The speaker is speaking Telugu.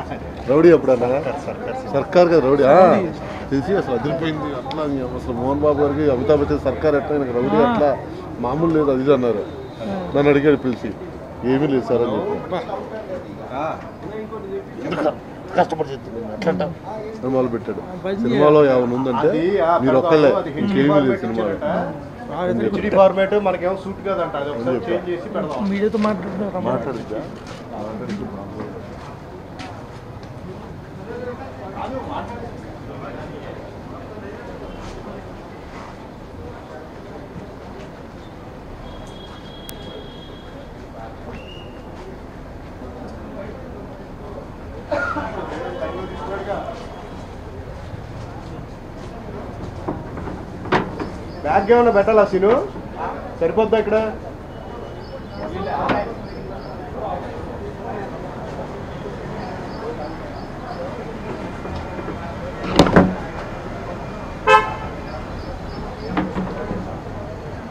రౌడీ ఎప్పుడన్నా సర్కార్ కదా రౌడీ తెలిసి అసలు అదిరిపోయింది అట్లా అసలు మోహన్ బాబు గారికి అమితాబ్ బచ్చన్ సర్కార్ ఎట్లా రౌడీ అట్లా మామూలు లేదు అది అన్నారు. నన్ను అడిగాడు పిలిచి ఏమీ లేదు సార్ అని చెప్పి కష్టపడి సినిమాలు పెట్టాడు. సినిమాలో ఏమైనా ఉందంటే మీరు ఒక్కళ్ళే ఇంకేమీ లేదు సినిమాలో. ఫార్మేట్ మనకేమో సూట్ కాదంట మీడియాతో మాట్లాడుద్దా బ్యాగ్ ఏమన్నా పెట్టాలా సీను సరిపోద్దా ఇక్కడ